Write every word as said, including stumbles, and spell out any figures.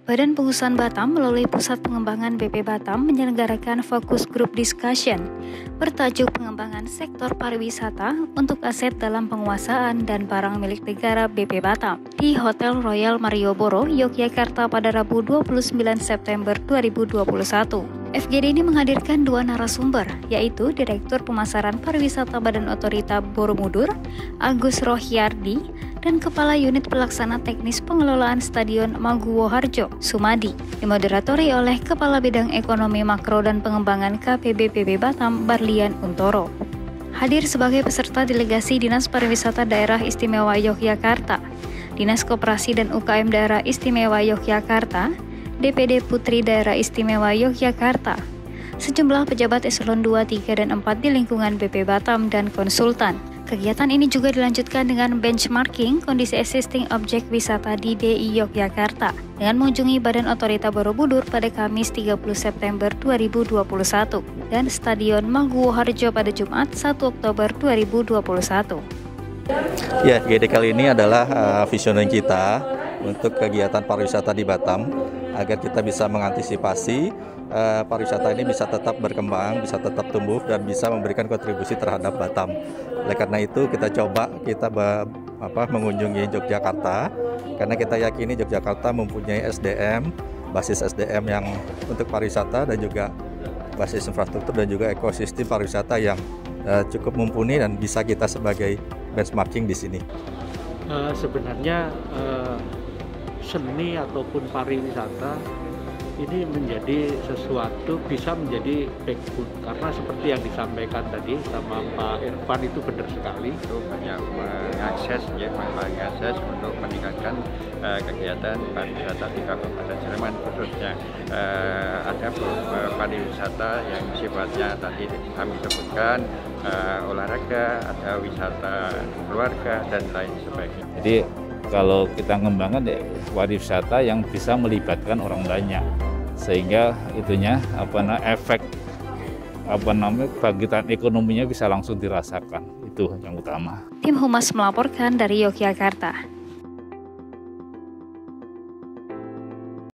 Badan Pengusahaan Batam melalui Pusat Pengembangan B P Batam menyelenggarakan Focus Group Discussion bertajuk Pengembangan Sektor Pariwisata untuk Aset dalam Penguasaan dan Barang Milik Negara B P Batam di Hotel Royal Malioboro, Yogyakarta pada Rabu dua puluh sembilan September dua ribu dua puluh satu. F G D ini menghadirkan dua narasumber, yaitu Direktur Pemasaran Pariwisata Badan Otorita Borobudur, Agus Rohyardi, dan Kepala Unit Pelaksana Teknis Pengelolaan Stadion Maguwo Harjo, Sumadi, dimoderatori oleh Kepala Bidang Ekonomi Makro dan Pengembangan K P B P B Batam, Barlian Untoro. Hadir sebagai peserta delegasi Dinas Pariwisata Daerah Istimewa Yogyakarta, Dinas Koperasi dan U K M Daerah Istimewa Yogyakarta, D P D Putri Daerah Istimewa Yogyakarta, sejumlah pejabat eselon dua, tiga, dan empat di lingkungan B P Batam dan konsultan. Kegiatan ini juga dilanjutkan dengan benchmarking kondisi existing objek wisata di D I Yogyakarta dengan mengunjungi Badan Otorita Borobudur pada Kamis tiga puluh September dua ribu dua puluh satu dan Stadion Maguwo Harjo pada Jumat satu Oktober dua ribu dua puluh satu. Ya, G D kali ini adalah uh, visioning kita untuk kegiatan pariwisata di Batam agar kita bisa mengantisipasi uh, pariwisata ini bisa tetap berkembang, bisa tetap tumbuh dan bisa memberikan kontribusi terhadap Batam. Oleh karena itu kita coba kita be, apa, mengunjungi Yogyakarta karena kita yakini Yogyakarta mempunyai S D M, basis S D M yang untuk pariwisata dan juga basis infrastruktur dan juga ekosistem pariwisata yang uh, cukup mumpuni dan bisa kita sebagai benchmarking di sini. Uh, sebenarnya uh, seni ataupun pariwisata ini menjadi sesuatu bisa menjadi backbone karena seperti yang disampaikan tadi sama Pak Irfan itu benar sekali. Itu banyak mengakses ya, mengakses untuk meningkatkan uh, kegiatan pariwisata di Kabupaten Sleman khususnya uh, ada uh, pariwisata yang sifatnya tadi kami sebutkan uh, olahraga, ada wisata keluarga dan lain sebagainya. Jadi kalau kita ngembangkan ya, pariwisata yang bisa melibatkan orang banyak, sehingga itunya apa namanya efek apa namanya bangkitan ekonominya bisa langsung dirasakan, itu yang utama. Tim Humas melaporkan dari Yogyakarta.